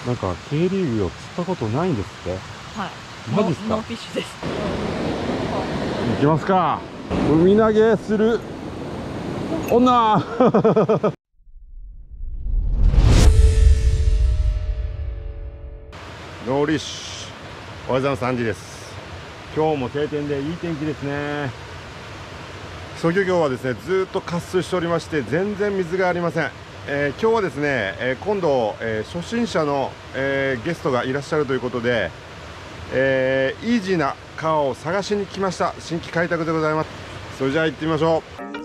なんか K リーグを釣ったことないんですって。 はい。 マジっすか？ ノーフィッシュです。 行きますか。海投げする女ノーリッシュ。おはようございます。3時です。今日も晴天でいい天気ですね。木曽漁業はですね、ずっと渇水しておりまして、全然水がありません。今日はですね、今度、初心者の、ゲストがいらっしゃるということで、イージーな川を探しに来ました。新規開拓でございます。それじゃあ行ってみましょう。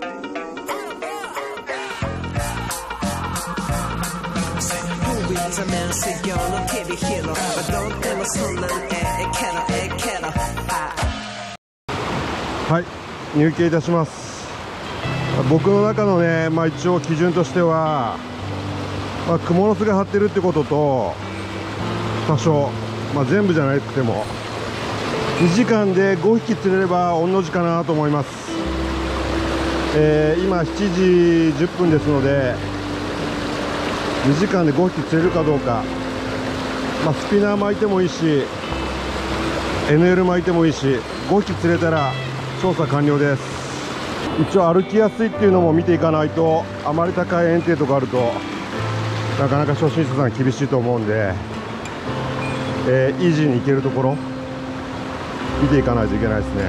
はい、入径いたします。僕の中のね、一応基準としては、クモの巣が張ってるってことと、多少、全部じゃなくても2時間で5匹釣れれば御の字かなと思います。今7時10分ですので、2時間で5匹釣れるかどうか、スピナー巻いてもいいし NL 巻いてもいいし、5匹釣れたら調査完了です。一応歩きやすいっていうのも見ていかないと、あまり高い園庭とかあるとなかなか初心者さん厳しいと思うんで、イージーに行けるところ見ていかないといけないですね。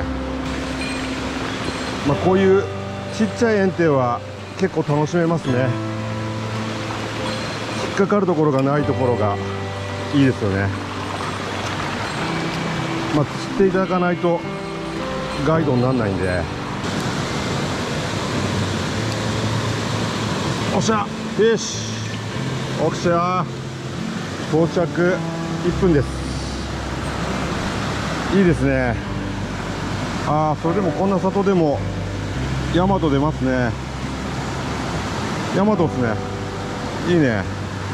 こういうちっちゃい園庭は結構楽しめますね。引っかかるところがないところがいいですよね。釣っていただかないとガイドにならないんで。おっしゃ、よし、おっしゃ、到着1分です。いいですね。それでもこんな里でもヤマト出ますね。ヤマトですね。いいね。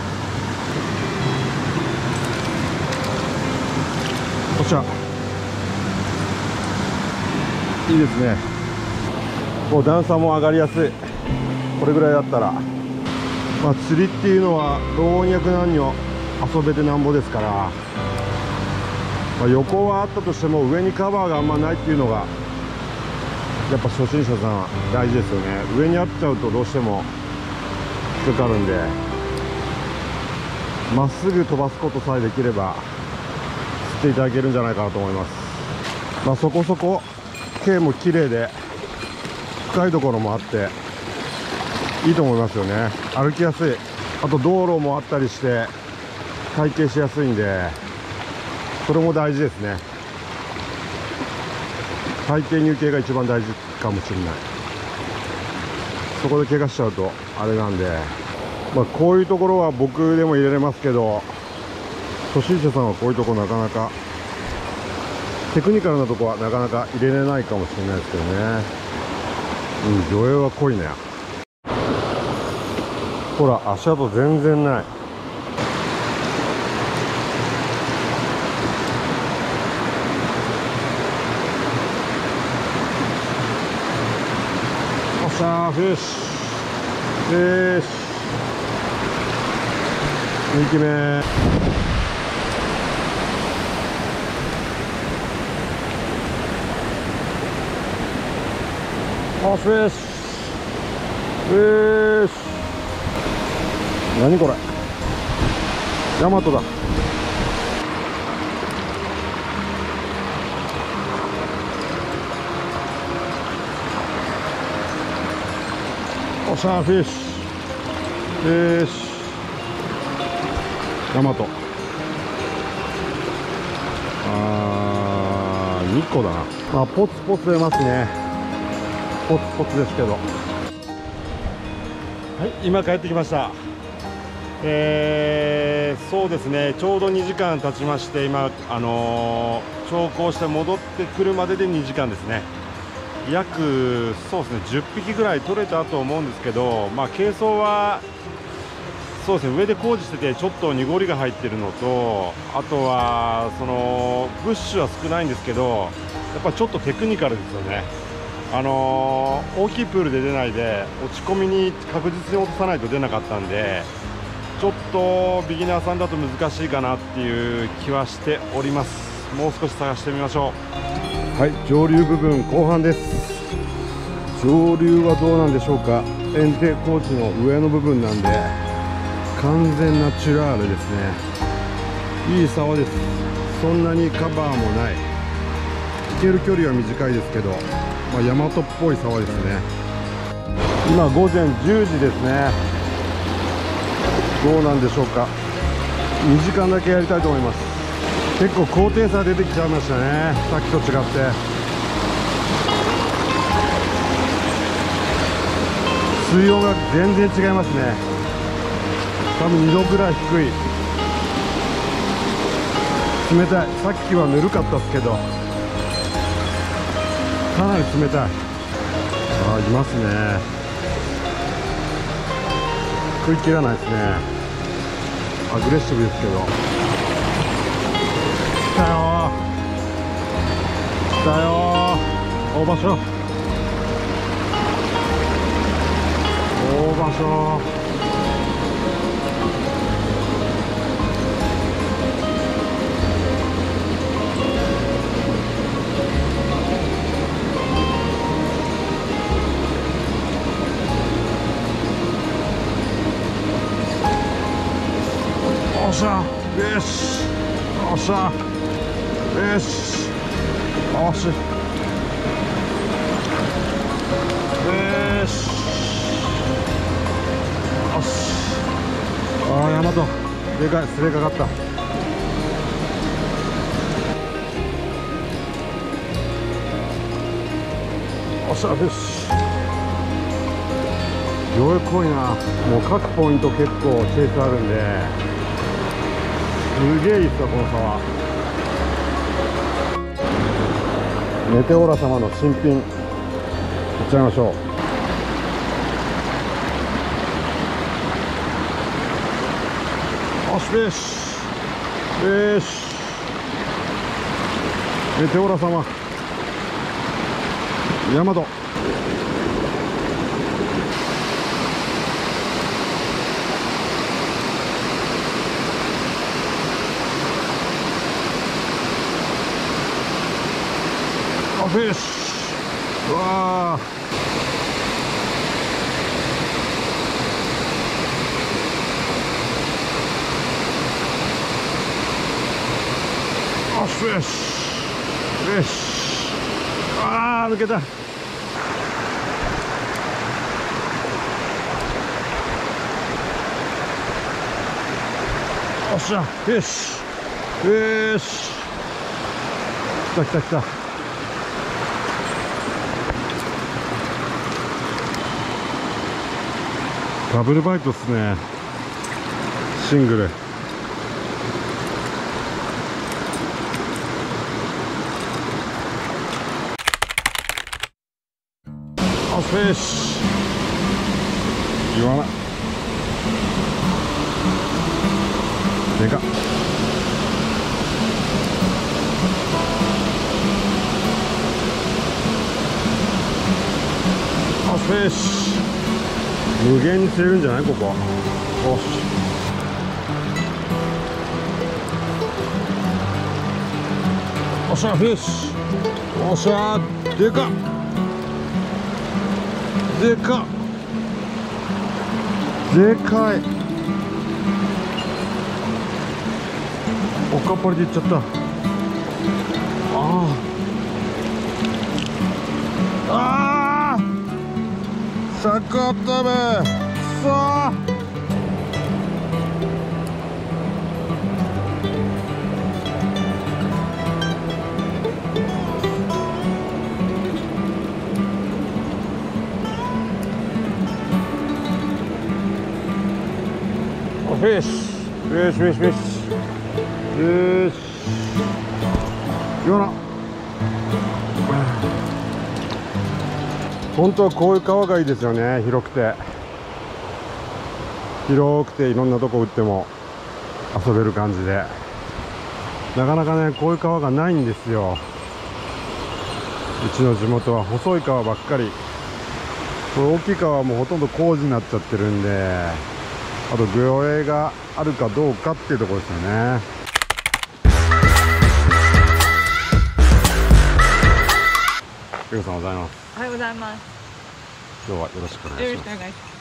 おっしゃ、いいですね。もう段差も上がりやすい。これぐらいだったら、釣りっていうのは老若男女遊べてなんぼですから、横はあったとしても上にカバーがあんまないっていうのがやっぱ初心者さんは大事ですよね。上にあっちゃうとどうしても引っかかるんで、まっすぐ飛ばすことさえできれば釣っていただけるんじゃないかなと思います。そこそこ径も綺麗で深いところもあっていいと思いますよね。歩きやすい。あと道路もあったりして体験しやすいんで、それも大事ですね。体験入径が一番大事かもしれない。そこで怪我しちゃうとあれなんで、こういうところは僕でも入れれますけど、初心者さんはこういうところなかなかテクニカルなとこはなかなか入れれないかもしれないですけどね。魚影は濃いね。ほら、足跡全然ない。おっしゃー、フィッシュ。フィッシュ。2機目。あ、フィッシュ。フィッシュ。何これ、ヤマトだ。おっしゃー、フィッシュ。フィッシュ。ヤマト。2個だな。ポツポツ出ますね。ポツポツですけど。はい、今帰ってきました。そうですね、ちょうど2時間経ちまして、今、長考して戻ってくるまでで2時間ですね。約、そうですね、10匹ぐらい取れたと思うんですけど、軽装は、そうですね、上で工事してて、ちょっと濁りが入ってるのと、あとは、ブッシュは少ないんですけど、やっぱちょっとテクニカルですよね。大きいプールで出ないで、落ち込みに確実に落とさないと出なかったんで、 ちょっとビギナーさんだと難しいかなっていう気はしております。もう少し探してみましょう。はい、上流部分後半です。上流はどうなんでしょうか。堰堤高地の上の部分なんで完全ナチュラルですね。いい沢です。そんなにカバーもない。行ける距離は短いですけど、大和っぽい沢ですね。今午前10時ですね。どうなんでしょうか。2時間だけやりたいと思います。結構高低差出てきちゃいましたね、さっきと違って。水温が全然違いますね。多分2度ぐらい低い。冷たい。さっきはぬるかったですけどかなり冷たい。あ、いますね。食い切らないですね。アグレッシブですけど。来たよー、来たよー、大場所、大場所。おっしゃ、よし、おっしゃ、よし、おし、よし、よし。ああ、ヤマトでかい、すれかかった。おっしゃ、よし。よいこいな。もう各ポイント結構チェイスあるんで、すげえいいっすわこの沢。メテオラ様の新品いっちゃいましょう。よしよしよし。メテオラ様ヤマト。フィッシュ。うわー、フィッシュフィッシュ。あー、抜けた。おっしゃ、フィッシュフィッシュ。来た来た来た。ダブルバイトっすね。シングル。あ、フィッシュ。言わない。でかっ。あ、フィッシュ。無限に釣れるんじゃない、ここ。よし。おっしゃ、フィッシュ。おっしゃ、でかっ。でかっ。でかい。おかっぱりでいっちゃった。ああ。ああ。逆ったべ。くそー。フィッシュフィッシュフィッシュフィッシュ。よし。よな。本当はこういう川がいいですよね。広くていろんなとこ打っても遊べる感じで。なかなかねこういう川がないんですよ。うちの地元は細い川ばっかり。これ大きい川はもうほとんど工事になっちゃってるんで、 あと魚影があるかどうかっていうところですよね。ペグさんおはようございます。 おはようございます。 今日はよろしくお願いします。 よろしくお願いします。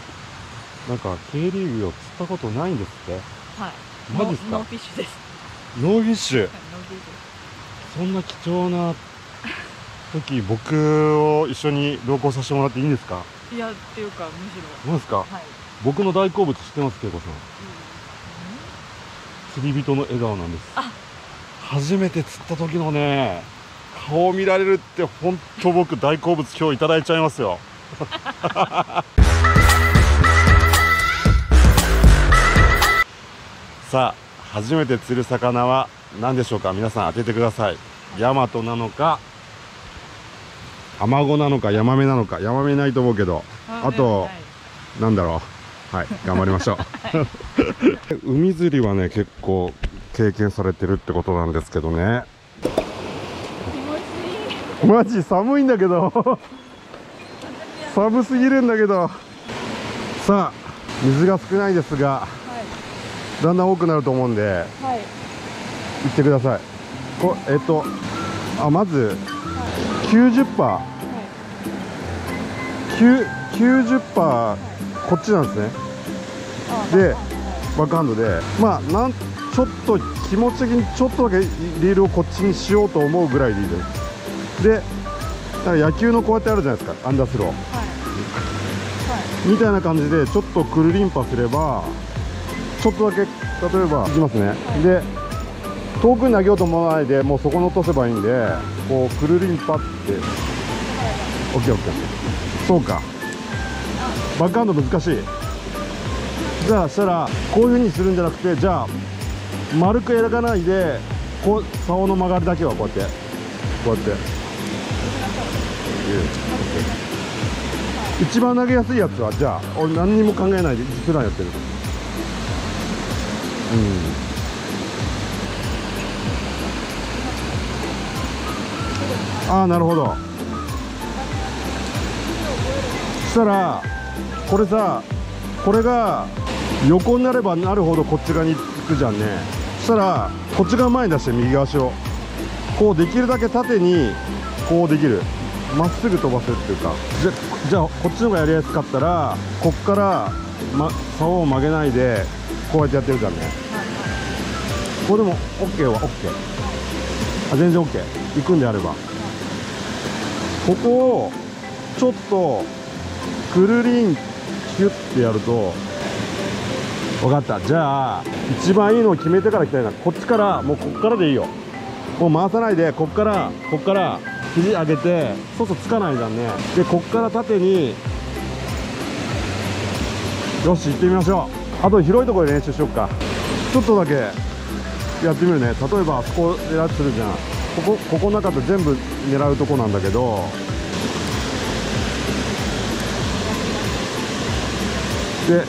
なんか K リーグを釣ったことないんですって。 はい。 マジっすか？ ノーフィッシュです。 ノーフィッシュ。 ノーフィッシュです。 そんな貴重な時、僕を一緒に同行させてもらっていいんですか？ いや、っていうか、むしろ。 何ですか？ はい。 僕の大好物知ってます、恵子さん。釣り人の笑顔なんです。 あ、 初めて釣った時のね、顔見られるって本当僕大好物今日いただいちゃいますよ。さあ、初めて釣る魚は何でしょうか？皆さん当ててください。ヤマトなのか、アマゴなのか、ヤマメなのか。ヤマメないと思うけど、あとなんだろう。はい、頑張りましょう。海釣りはね、結構経験されてるってことなんですけどね。 気持ちいい。 マジ寒いんだけど。寒すぎるんだけど。さあ、水が少ないですが、 はい。 だんだん多くなると思うんで、 はい。 行ってください。まず 90%、 はい。 90% こっちなんですね。で、バックハンドで、まあちょっと気持ち的にちょっとだけリールをこっちにしようと思うぐらいでいいです。で、なんか野球のこうやってあるじゃないですか、アンダースロー、 はい。 みたいな感じでちょっとくるりんぱすれば、ちょっとだけ例えばいきますね。で、遠くに投げようと思わないで、もうそこに落とせばいいんで、こうくるりんぱって、オッケーオッケー。そうか、バックハンド難しい。じゃあしたらこういう風にするんじゃなくて、じゃあ丸く描かないで、こう竿の曲がりだけはこうやってこうやって、一番投げやすいやつは、じゃあ俺何にも考えないで普段やってる。ああ、なるほど。そしたらこれさ、これが横になればなるほどこっち側に行くじゃんね。そしたらこっち側前に出して、右足をこうできるだけ縦にこうできる、まっすぐ飛ばせるっていうか。じゃあこっちの方がやりやすかったら、こっから、竿を曲げないでこうやってやってるじゃんね。これでも OK は OK、全然 OK 行くんであれば、ここをちょっとくるりんキュッてやると、分かった。じゃあ一番いいのを決めてからいきたいな。こっちから、もうこっからでいいよ。もう回さないで、こっから肘上げて、そうするとつかないじゃんね。で、こっから縦に、よし行ってみましょう。あと広いところで練習しよっか。ちょっとだけやってみるね。例えばあそこ狙ってするじゃん。ここの中で全部狙うとこなんだけど、で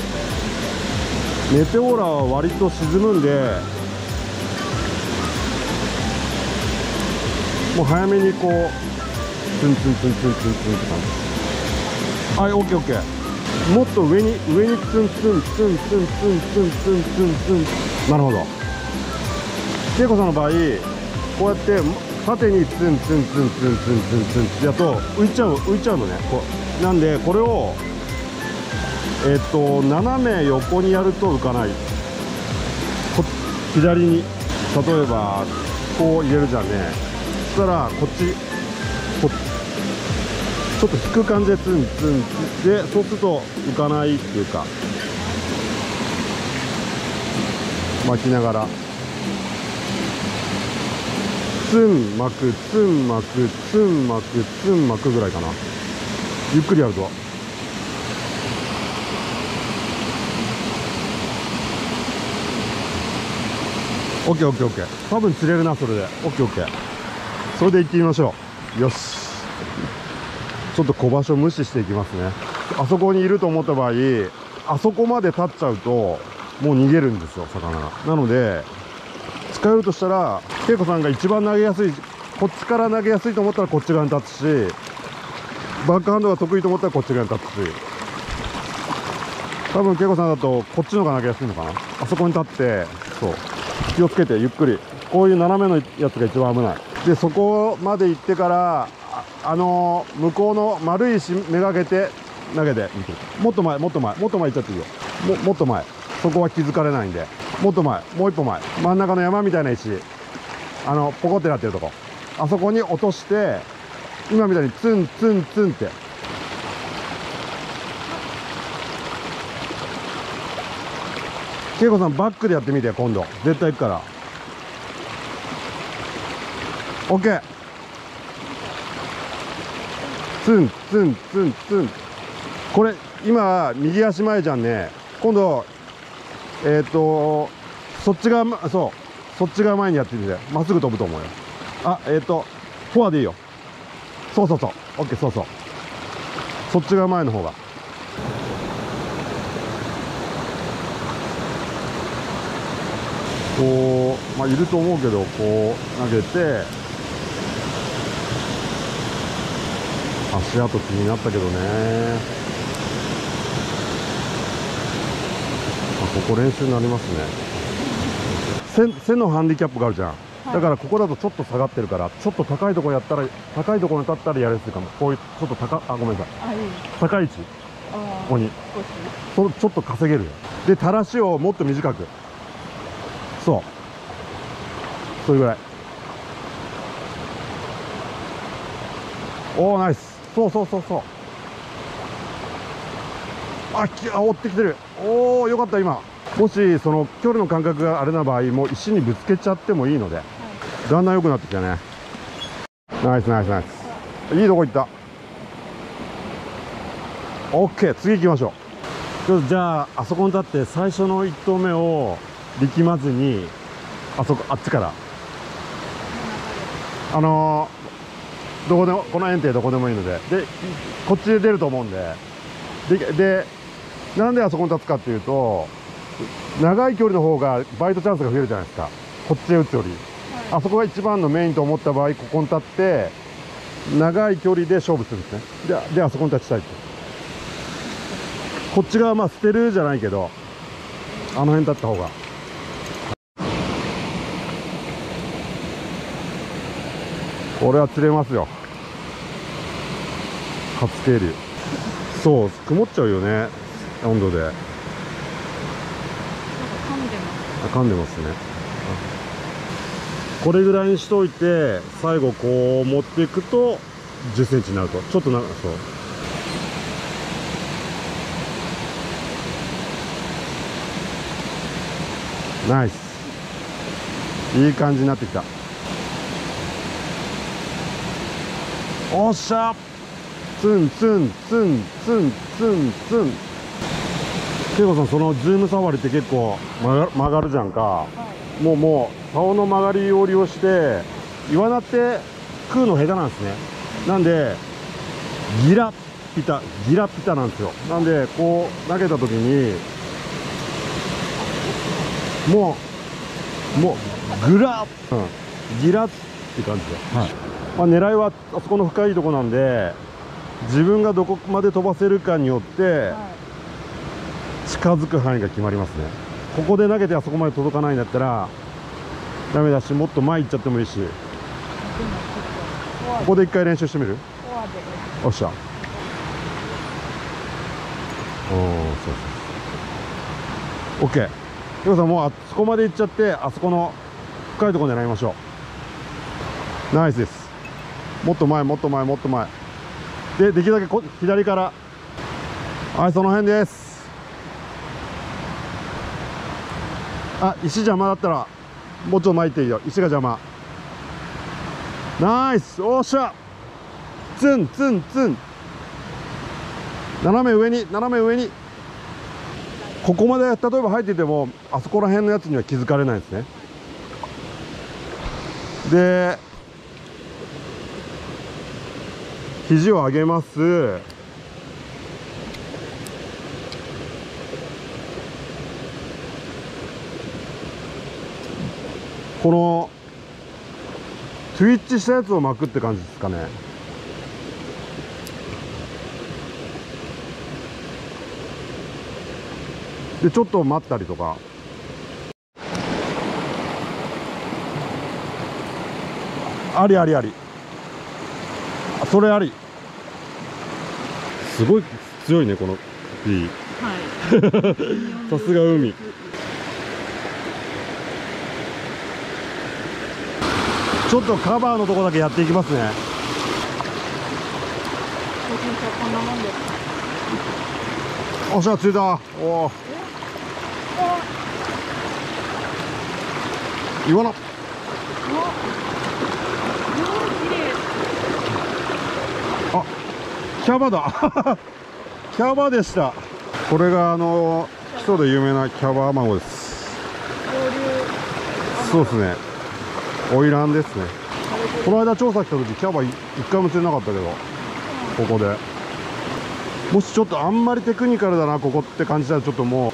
メテオーラは割と沈むんで、もう早めにこうツンツンツンツンツンツンって感じ。はい、オッケーオッケー。もっと上にツンツンツンツンツンツンツンツンツンツンツン。なるほど。恵子さんの場合、こうやって縦にツンツンツンツンツンツンツンってやると浮いちゃうのね。こうなんで、これを斜め横にやると浮かない。左に例えばこう入れるじゃんね。そしたらこっちちょっと引く感じでツンツンで、そうすると浮かないっていうか、巻きながらツン巻くツン巻くツン巻くツン巻くぐらいかな。ゆっくりやると。オッケーオッケーオッケー。多分釣れるな、それで。オッケーオッケー。それで行ってみましょう。よし。ちょっと小場所無視していきますね。あそこにいると思った場合、あそこまで立っちゃうともう逃げるんですよ、魚が。なので近寄るとしたら、恵子さんが一番投げやすい、こっちから投げやすいと思ったらこっち側に立つし、バックハンドが得意と思ったらこっち側に立つし、 多分恵子さんだとこっちのが投げやすいのかな。あそこに立って、そう気をつけてゆっくり、こういう斜めのやつが一番危ない。でそこまで行ってから向こうの丸い石めがけて投げてみて、もっと前もっと前もっと前行っちゃっていいよ。もっと前、そこは気づかれないんで、もっと前、もう一歩前、真ん中の山みたいな石、ポコってなってるとこ、あそこに落として、今みたいにツンツンツンって。恵子さんバックでやってみて、今度絶対行くから。 OK。 ツンツンツンツン。これ今右足前じゃんね。今度そっち側、そうそっち側前にやってみて、まっすぐ飛ぶと思うよ。あ、フォアでいいよ。そうそうそう、 OK。 そうそう、そっち側前の方が。こう、まあいると思うけど、こう投げて、足跡気になったけどね。ここ練習になりますね。背のハンディキャップがあるじゃん、だからここだとちょっと下がってるから、ちょっと高いところやったら、高いところに立ったらやりやすいかも。こういうちょっとごめんなさい、高い位置、ここにちょっと稼げるよ。で垂らしをもっと短く、それぐらい。おおナイス。そうそうそうそう。追ってきてる。おおよかった。今もしその距離の感覚があれな場合、もう石にぶつけちゃってもいいので、だんだん良くなってきたね。ナイスナイスナイス、いいとこ行った。 OK。 次行きましょう。じゃああそこに立って最初の1投目を力まずに、あっちからどこでも、この円程どこでもいいので、こっちで出ると思うんで、なんであそこに立つかっていうと、長い距離の方がバイトチャンスが増えるじゃないですか、こっちへ打つより。あそこが一番のメインと思った場合、ここに立って長い距離で勝負するんですね。であそこに立ちたいと。こっち側まあ捨てるじゃないけど、あの辺立った方が。これは釣れますよ、初渓流。そう曇っちゃうよね、温度で。噛んでますね。これぐらいにしといて、最後こう持っていくと10センチになると、ちょっとそうナイス、いい感じになってきた。おっしゃ、ツンツンツンツンツンツン。恵子さん、そのズーム触りって結構曲がるじゃんか、もう竿の曲がりを利用してイワナって食うの下手なんですね。なんでギラピタなんですよ。なんでこう投げた時にもうグラッ、ギラって感じで、まあ、狙いはあそこの深いとこなんで、自分がどこまで飛ばせるかによって近づく範囲が決まりますね。ここで投げてあそこまで届かないんだったらダメだし、もっと前行っちゃってもいいし、ここで一回練習してみる？おっしゃ。そう。 OK。 恵子さん、もうあそこまで行っちゃって、あそこの深いところ狙いましょう。ナイスです。もっと前もっと前もっと前で、できるだけ左から。はい、その辺です。石邪魔だったらもうちょっと前行っていいよ。石が邪魔。ナイス、おっしゃ。ツンツンツン。斜め上に斜め上に。ここまで例えば入ってても、あそこら辺のやつには気づかれないですね。で肘を上げます。このトゥイッチしたやつを巻くって感じですかね。 でちょっと待ったりとか。ありありあり。それあり。すごい強いねこの P。 はいさすが海。ちょっとカバーのとこだけやっていきますね。 こんなもんです。 おっしゃ、着いた。おお。イワナ。あ、キャバだ。キャバでした。これが基礎で有名なキャバアマゴです。そうですね。オイランですね。この間調査来た時キャバ一回も釣れなかったけど、ここでもしちょっとあんまりテクニカルだなここって感じたら、ちょっともう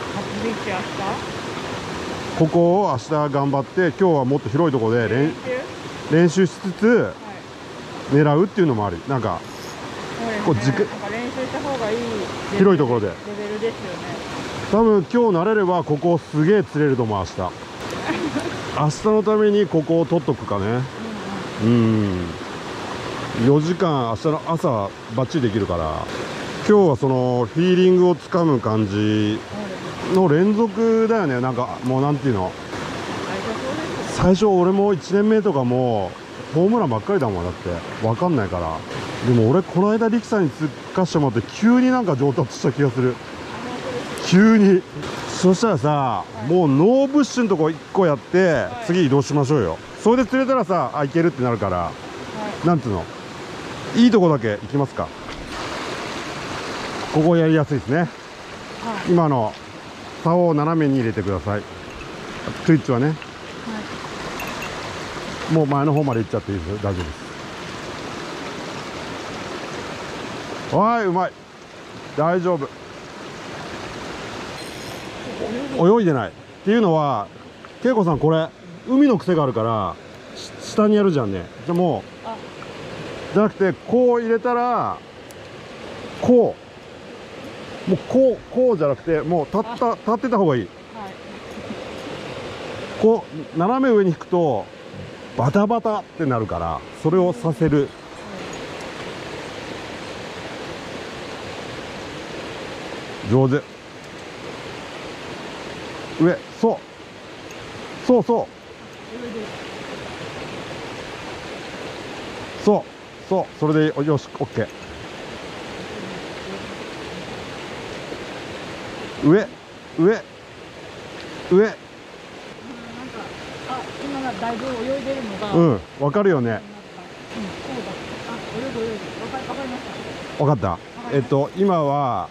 ここを明日頑張って、今日はもっと広いところで練習しつつ狙うっていうのもあり。なんかこう練習した方がいい広いところでレベルですよね。多分今日慣れればここすげえ釣れると思う。明日のためにここを取っとくかね。4時間明日の朝バッチリできるから、今日はそのフィーリングをつかむ感じの連続だよね。なんかもうなんていうの、最初俺も1年目とかもホームランばっかりだもん。だって分かんないから。でも俺この間力さんに突っかしてもらって急になんか上達した気がする。急に。そしたらさ、もうノーブッシュのとこ1個やって、次移動しましょうよ。それで釣れたらさ、あ、いけるってなるから、なんていうの、いいとこだけ行きますか。ここやりやすいですね。今の竿を斜めに入れてください。トゥイッチはね、もう前の方まで行っちゃっていいですよ。大丈夫です。はい、うまい。大丈夫。泳いでないっていうのは、恵子さんこれ海の癖があるから下にやるじゃんね。じゃあもうじゃなくて、こう入れたらこう、もうこうじゃなくて、もう立ってた方がいい。こう斜め上に引くとバタバタってなるから、それをさせる。上手。上、そうそうそうそう、それでよし、オッケー。上今だいぶ泳いでるのが、 わかるよね。わかった。今は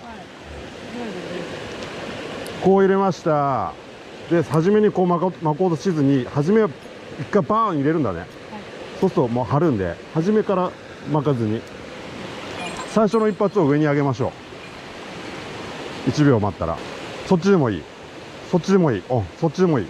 こう入れました。で初めにこう巻こうとしずに、初めは一回バーン入れるんだね。そうするともう張るんで、初めから巻かずに最初の一発を上に上げましょう。1秒待ったら、そっちでもいい、そっちでもいい、そっちでもいい。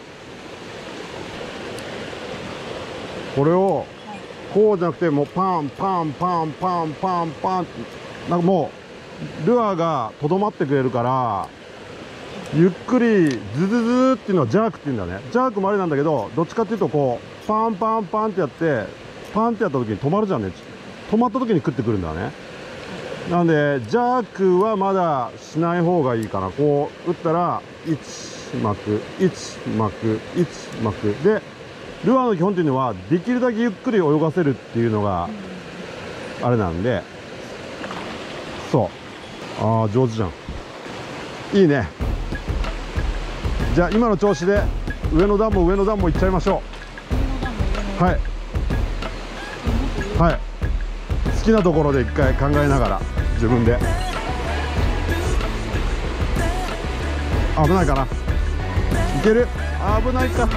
これをこうじゃなくて、もうパンパンパンパンパンパン、なんかもうルアーがとどまってくれるから、ゆっくりズズズっていうのはジャークっていうんだね。ジャークもあれなんだけど、どっちかっていうとこうパンパンパンってやって、パンってやった時に止まるじゃんね。止まった時に食ってくるんだね。なんでジャークはまだしない方がいいかな。こう打ったら1巻く1巻く1巻くで、ルアーの基本っていうのはできるだけゆっくり泳がせるっていうのがあれなんで、そう、ああ上手じゃん、いいね。じゃあ今の調子で上の段もいっちゃいましょう。はいはい、好きなところで一回考えながら自分で。危ないかな、いける、危ないか、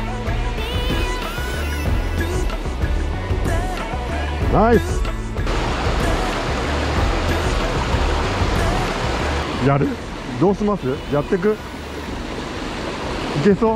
ナイス。やる、どうします、やってく、いけそう。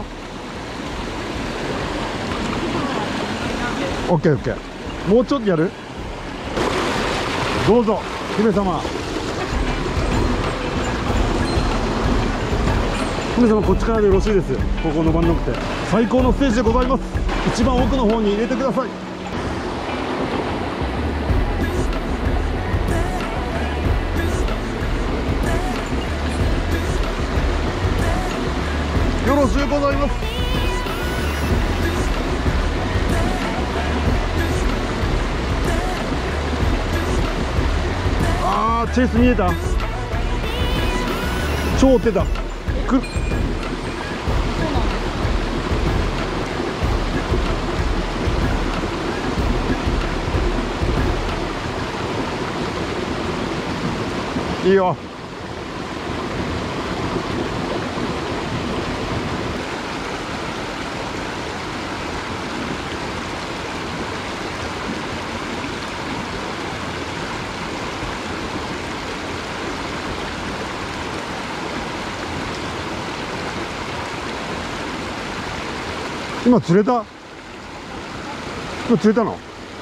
オッケーオッケー、もうちょっとやる、どうぞ姫様。 皆様こっちからでよろしいです。ここ登らなくて最高のステージでございます。一番奥の方に入れてください。よろしゅうございます。あー、チェイス見えた。超追ってた。いいよ。今釣れた？今釣れたの？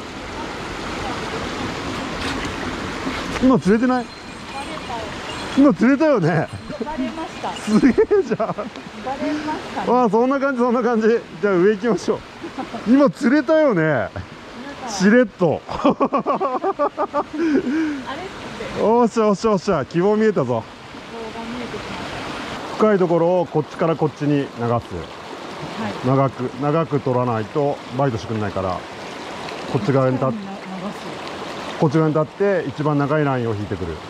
今釣れてない？今釣れたよね。 バレました。 すげえじゃん。 バレましたね。 ああ、そんな感じそんな感じ。じゃあ上行きましょう。今釣れたよね。しれっと。 あれっておっしゃおっしゃおっしゃ、希望見えたぞ。 棒が見えてきまし深いところをこっちからこっちに流す。 た。はい。 長く取らないとバイトしてくんないから、こっち側に立って、こっち側に立って一番長いラインを引いてくる。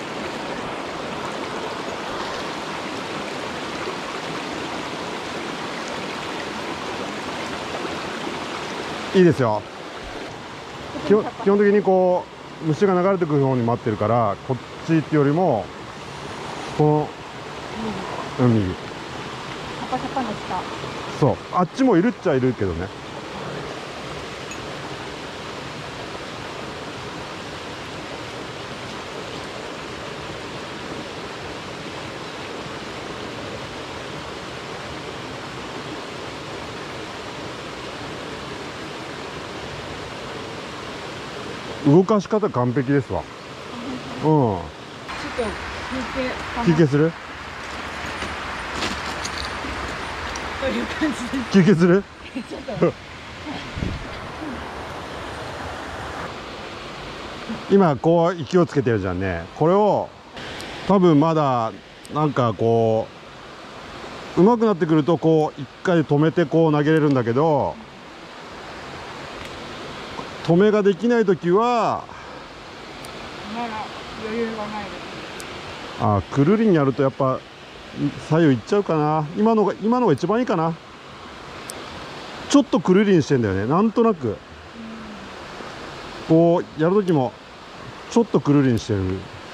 いいですよ。基本的にこう虫が流れてくる方に待ってるから、こっちってよりもこの右。 シャパシャパの下。 そう、あっちもいるっちゃいるけどね。動かし方完璧ですわ。うん。 ちょっと休憩する？ という感じです。 休憩する？ ちょっと今こう勢いをつけてるじゃんね。これを多分まだなんかこう上手くなってくると、こう一回止めてこう投げれるんだけど、止めができない時はまだ余裕がないです。 くるりんやるとやっぱ左右いっちゃうかな。今のが一番いいかな。ちょっとくるりんしてんだよね、なんとなく。こうやる時もちょっとくるりんしてる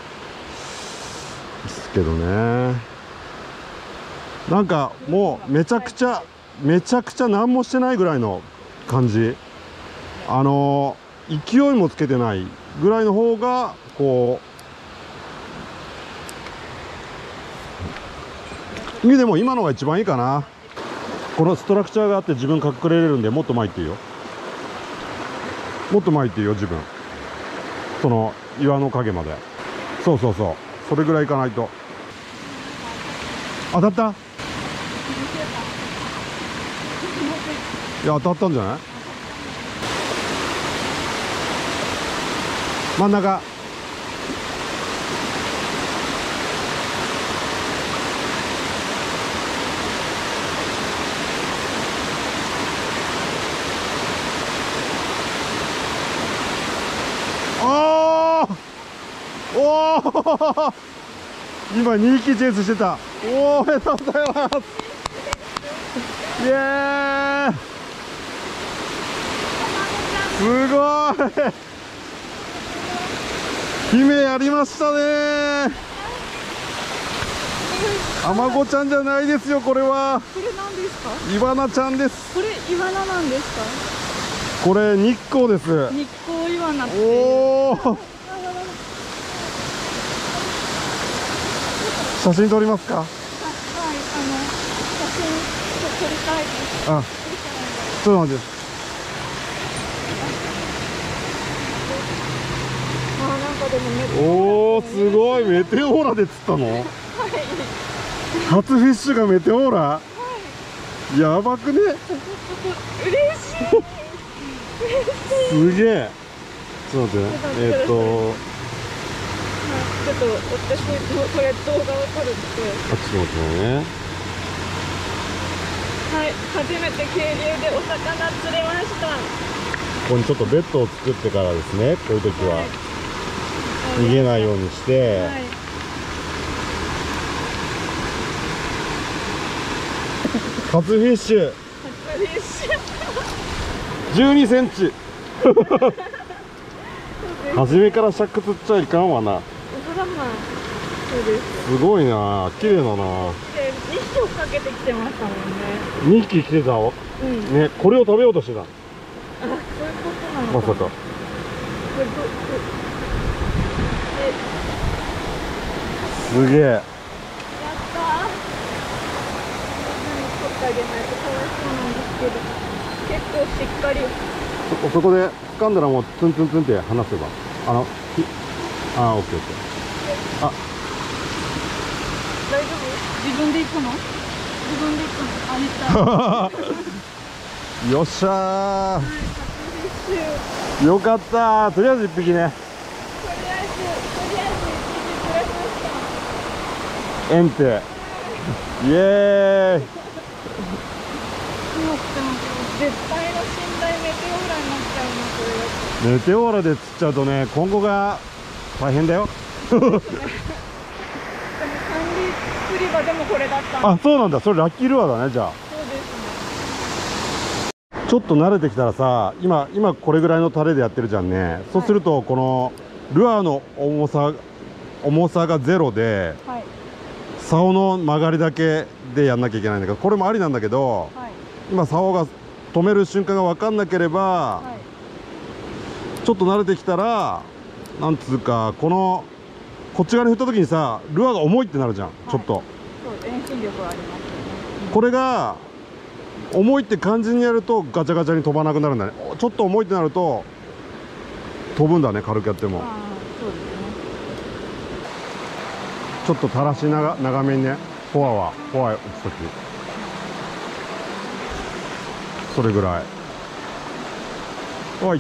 ですけどね。なんかもうめちゃくちゃ何もしてないぐらいの感じ。勢いもつけてないぐらいの方がこう、でも今のが一番いいかな。このストラクチャーがあって自分隠れれるんで、もっと前行っていいよ。もっと前行っていいよ、自分。その岩の影まで。そうそうそう、それぐらい行かないと。当たった？いや、当たったんじゃない？真ん中。おお今2匹チェイスしてた。おめでとうございます。イエーイ、すごい姫やりましたね。アマゴちゃんじゃないですよ、これは。 これ何ですか？ イワナちゃんです。 これイワナなんですか？ これ日光です。 日光イワナって。 おお写真撮りますか？ はい、写真撮りたいです。 あ、ちょっと待って。 なんかでもおお、すごい、メテオーラで釣ったの？ はい。 初フィッシュがメテオーラ、やばくね。 嬉しい。 すげえ。ちょっと待ってね。 ちょっと私もこれ動画を撮るんで。 ちょっと待ってね。 はい、初めて渓流でお魚釣れました。 ここにちょっとベッドを作ってからですね、こういう時は逃げないようにして、 はい、 初フィッシュ初フィッシュ。 12センチ初めからシャック釣っちゃいかんわな。 お魚、そうです。 すごいな、綺麗だな。 で、2匹追っかけてきてましたもんね。 2匹来てたわ、 うん。 ね、これを食べようとしてた。 あ、そういうことなのかな。 まさか。 これすげえ。 やったー。取ってあげないとかわいそうなんですけど、結構しっかり。 そこで掴んだらもうツンツンツンって離せば、オッケーオッケー。あ、 大丈夫？自分で行くの？自分で行くの？あ、行った。 よっしゃはい、初フィッシュ。 ー、よかったー。とりあえず1匹ね。 とりあえず1匹釣れました。 エンテイエーイ。 絶対の寝台メテオーラになっちゃうな、これ。 メテオーラで釣っちゃうとね、今後が大変だよ。 でも管理釣り場でもこれだったんで。 あ、そうなんだ。それラッキールアーだね。じゃあそうですね。 ちょっと慣れてきたらさ、今これぐらいのタレでやってるじゃんね。そうするとこのルアーの重さがゼロで、 はい、 竿の曲がりだけでやんなきゃいけないんだけど、これもありなんだけど、 はい、 今竿が止める瞬間が分かんなければ、 はい、 ちょっと慣れてきたら、なんつうか、こっち側に振った時にさ、ルアーが重いってなるじゃん、ちょっと。 そう、遠心力はありますよね。 これが重いって感じにやるとガチャガチャに飛ばなくなるんだね。ちょっと重いってなると飛ぶんだね、軽くやっても。 ああ、そうですね。 ちょっと垂らし長めにね、フォア打つ時それぐらい。あ、いった。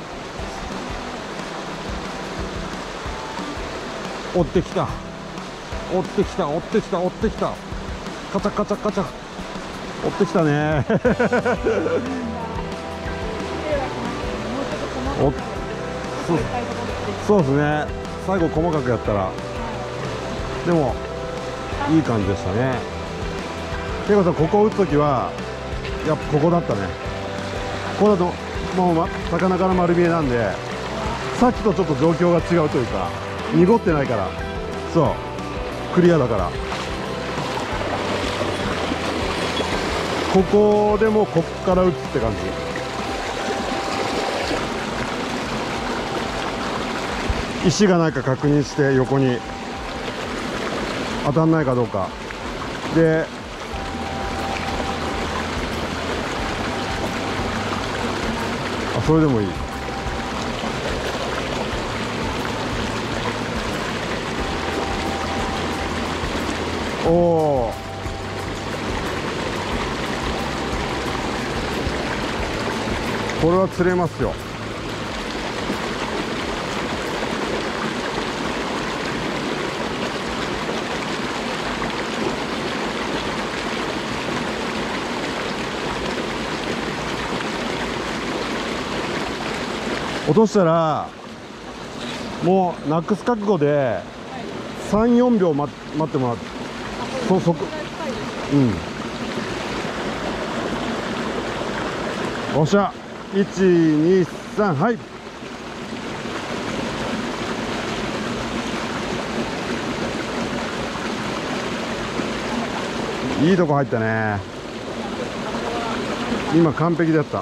追ってきた。カチャカチャカチャ。追ってきたね。そうですね。最後細かくやったら。でもいい感じでしたね。けいこさん、ここを打つ時はやっぱここだったね。ここだともう、魚から丸見えなんで、さっきとちょっと状況が違うというか、濁ってないから、そうクリアだから。ここでもこっから打つって感じ。石がないか確認して横に当たんないかどうかで、あ、それでもいい。おお、これは釣れますよ。落としたらもうなくす覚悟で3、4秒待ってもらって、そこ、うん、おっしゃ、1、2、3、はい。いいとこ入ったね。今完璧だった。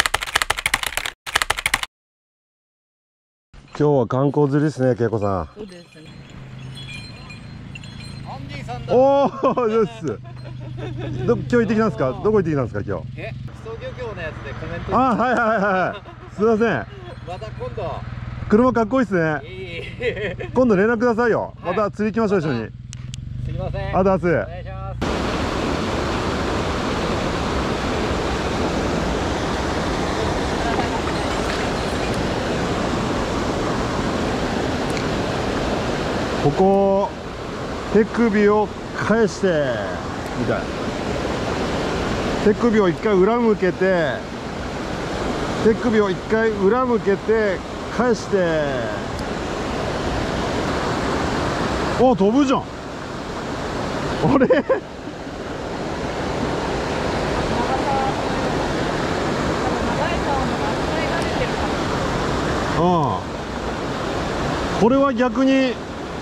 今日は観光釣りですね、恵子さん。 そうですね。 おお、です。今日行ってきたんですか。どこ行ってきたんですか、今日。 木曽漁協のやつでコメント。 あ、はいはいはい。すいません。 また今度。 車かっこいいですね。 いい。 今度連絡くださいよ。 はい、 また釣り行きましょう、一緒に。 すいません。 あだす。 お願いします。 ここ手首を返してみたい。手首を一回裏向けて、手首を一回裏向けて返して、お、飛ぶじゃん。あれ長さ、長い竿の扱いが出てるから。 うん、これは逆に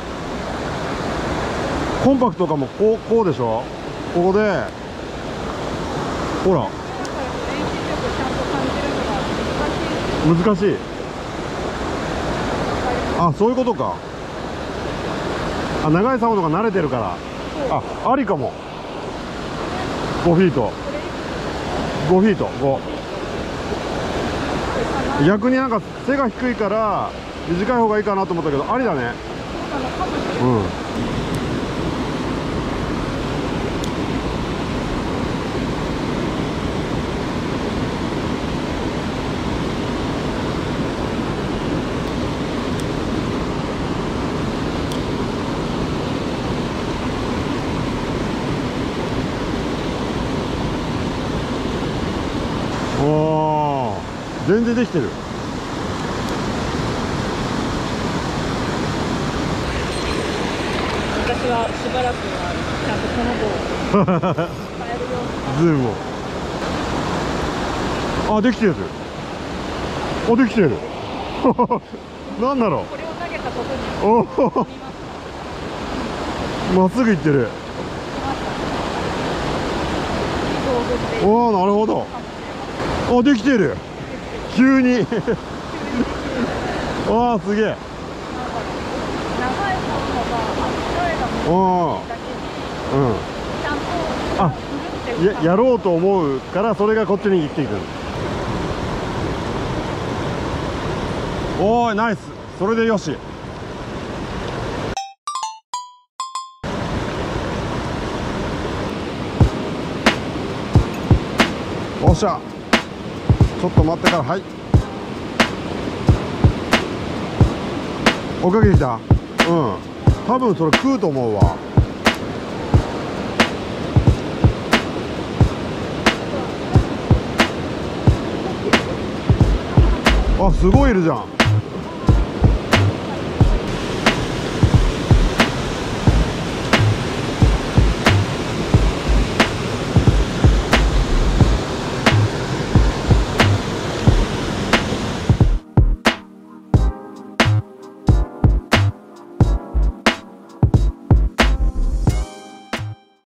コンパクトかも。こうでしょ。ここでほら、 だから遠心力ちゃんと感じるのが難しい。 難しい。あ、そういうことか。あ、長い竿とか慣れてるから。ありかも。5フィート、5フィート、5。逆になんか背が低いから短い方がいいかなと思ったけど、ありだね。うん。おー、全然できてる。 私はしばらくはちゃんとこの棒を使えるように。 ズームを。あ、できてる。あ、できてる。なんだろこれを投げたことにう。およお、 って見まますか？ っすぐいってる。 来ました。いい道具っておお、なるほど。 かもしれません。 あ、できてる。急に。ああ、すげえ。 なんだろう、長い竿のが扱いがお難しいだけうん。 にちゃんとあ振るっていうかやろうと思うからそれがこっちに生きていく。おーい、ナイス。それでよし。おっしゃ。ちょっと待ってから。はい、追っかけてきた。うん、多分それ食うと思うわ。あ、すごいいるじゃん。